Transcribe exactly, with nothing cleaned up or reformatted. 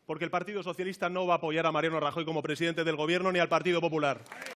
porque el Partido Socialista no va a apoyar a Mariano Rajoy como presidente del Gobierno ni al Partido Popular.